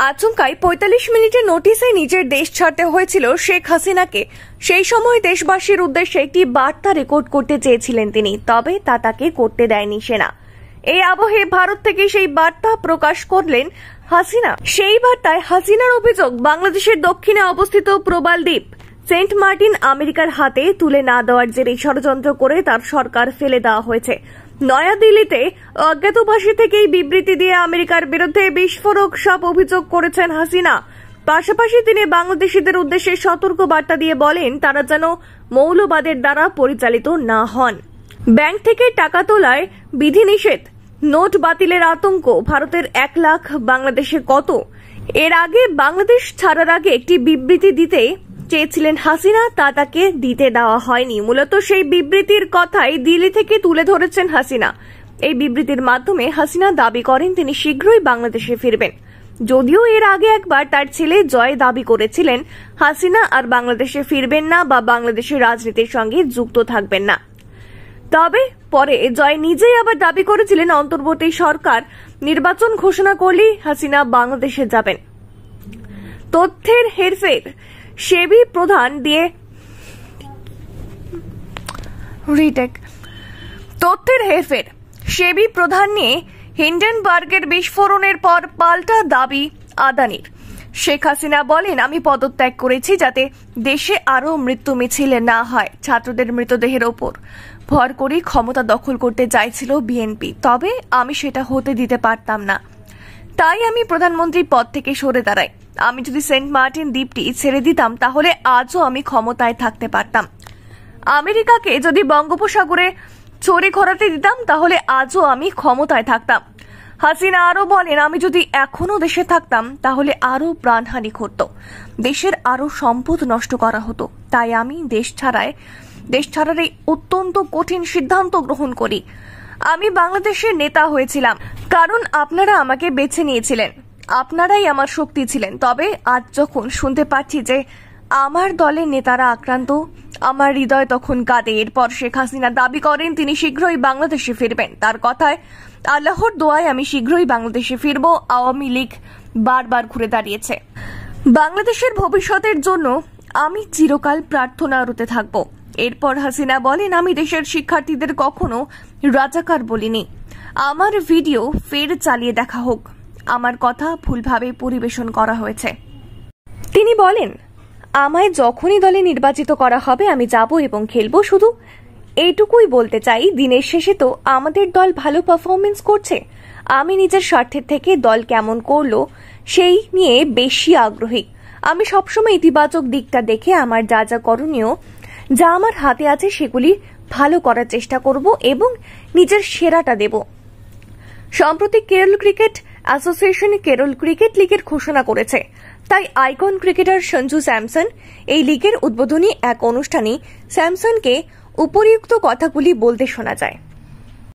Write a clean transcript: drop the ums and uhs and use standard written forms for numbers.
আচমকাই ৪৫ মিনিটের নোটিশে নিজের দেশ ছাড়তে হয়েছিল শেখ হাসিনাকে। সেই সময় দেশবাসীর উদ্দেশ্যে একটি বার্তা রেকর্ড করতে চেয়েছিলেন তিনি, তবে তা তাকে করতে দেয়নি সেনা। এই আবহে ভারত থেকে সেই বার্তা প্রকাশ করলেন হাসিনা। সেই বার্তায় হাসিনার অভিযোগ, বাংলাদেশের দক্ষিণে অবস্থিত প্রবাল দ্বীপ সেন্ট মার্টিন আমেরিকার হাতে তুলে না দেওয়ার জেরে ষড়যন্ত্র করে তার সরকার ফেলে দেওয়া হয়েছে। নয়াদিল্লিতে অজ্ঞাতবাসী থেকেই বিবৃতি দিয়ে আমেরিকার বিরুদ্ধে বিস্ফোরক সব অভিযোগ করেছেন হাসিনা। পাশাপাশি তিনি বাংলাদেশিদের উদ্দেশ্যে সতর্ক বার্তা দিয়ে বলেন, তারা যেন মৌলবাদের দ্বারা পরিচালিত না হন। ব্যাংক থেকে টাকা তোলায় বিধিনিষেধ, নোট বাতিলের আতঙ্ক, ভারতের ১ লাখ বাংলাদেশে কত? এর আগে বাংলাদেশ ছাড়ার আগে একটি বিবৃতি দিতে চেয়েছিলেন হাসিনা, তা তাকে দিতে দেওয়া হয়নি। মূলত সেই বিবৃতির কথাই দিল্লি থেকে তুলে ধরেছেন হাসিনা। এই বিবৃতির মাধ্যমে হাসিনা দাবি করেন তিনি শীঘ্রই বাংলাদেশে ফিরবেন। যদিও এর আগে একবার তার ছেলে জয় দাবি করেছিলেন হাসিনা আর বাংলাদেশে ফিরবেন না বা বাংলাদেশের রাজনীতির সঙ্গে যুক্ত থাকবেন না। তবে পরে জয় নিজেই আবার দাবি করেছিলেন অন্তর্বর্তী সরকার নির্বাচন ঘোষণা করলেই হাসিনা বাংলাদেশে যাবেন। তথ্যের হেরফের, সেবি প্রধান দিয়ে তথ্যের হেরফের, সেবি প্রধান নিয়ে হিন্ডেনবার্গের বিস্ফোরণের পর পাল্টা দাবি আদানির। শেখ হাসিনা বলেন, আমি পদত্যাগ করেছি যাতে দেশে আরও মৃত্যু মিছিল না হয়। ছাত্রদের মৃতদেহের ওপর ভর করে ক্ষমতা দখল করতে চাইছিল বিএনপি, তবে আমি সেটা হতে দিতে পারতাম না। তাই আমি প্রধানমন্ত্রী পদ থেকে সরে দাঁড়াই। আমি যদি সেন্ট মার্টিন দ্বীপটি ছেড়ে দিতাম তাহলে আজও আমি ক্ষমতায় থাকতে পারতাম। আমেরিকাকে যদি বঙ্গোপসাগরে ছড়ি ঘোরাতে দিতাম তাহলে আজও আমি ক্ষমতায় থাকতাম। হাসিনা আরও বলেন, আমি যদি এখনো দেশে থাকতাম তাহলে আরও প্রাণহানি ঘটত, দেশের আরও সম্পদ নষ্ট করা হতো। তাই আমি দেশ ছাড়ার এই অত্যন্ত কঠিন সিদ্ধান্ত গ্রহণ করি। আমি বাংলাদেশের নেতা হয়েছিলাম কারণ আপনারা আমাকে বেছে নিয়েছিলেন, আপনারাই আমার শক্তি ছিলেন। তবে আজ যখন শুনতে পাচ্ছি যে আমার দলের নেতারা আক্রান্ত, আমার হৃদয় তখন কাঁদে। এরপর শেখ হাসিনা দাবি করেন তিনি শীঘ্রই বাংলাদেশে ফিরবেন। তার কথায়, আল্লাহর দোয়ায় আমি শীঘ্রই বাংলাদেশে ফিরব। আওয়ামী লীগ বারবার ঘুরে দাঁড়িয়েছে। বাংলাদেশের ভবিষ্যতের জন্য আমি চিরকাল প্রার্থনারতে থাকব। এরপর হাসিনা বলেন, আমি দেশের শিক্ষার্থীদের কখনো রাজাকার বলিনি। আমার ভিডিও ফের চালিয়ে দেখা হোক, আমার কথা ভুলভাবে পরিবেশন করা হয়েছে। তিনি বলেন, আমায় যখনই দলে নির্বাচিত করা হবে আমি যাব এবং খেলব। শুধু এইটুকুই বলতে চাই, দিনের শেষে তো আমাদের দল ভালো পারফরমেন্স করছে। আমি নিজের স্বার্থের থেকে দল কেমন করলো সেই নিয়ে বেশি আগ্রহী। আমি সবসময় ইতিবাচক দিকটা দেখে আমার যা যা করণীয়, যা আমার হাতে আছে সেগুলি ভালো করার চেষ্টা করব এবং নিজের সেরাটা দেব। সম্প্রতি Kerala cricket association Kerala cricket লিগের ঘোষণা করেছে। তাই আইকন ক্রিকেটার সঞ্জু স্যামসন এই লিগের উদ্বোধনী এক অনুষ্ঠানে স্যামসনকে উপরিউক্ত কথাগুলি বলতে শোনা যায়।